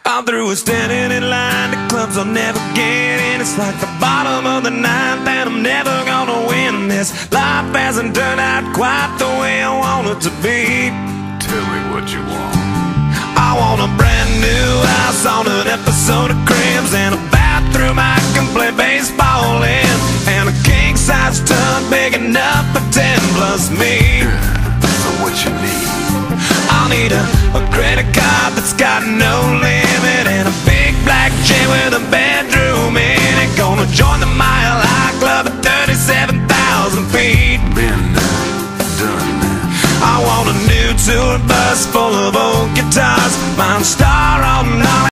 I'm through with standing in line to clubs I'll never get in. It's like the bottom of the ninth and I'm never gonna win this. Life hasn't turned out quite the way I want it to be. Tell me what you want. I want a brand new house on an episode of Cribs, and a bathroom I can play baseball in, and a king-size tub big enough for 10 plus me. So what you need? I'll need a credit card that's got no limit, and a big black jet with a bedroom in it. Gonna join the Mile High Club at 37,000 feet. Been done that. I want a new tour bus full of old guitars, mine star on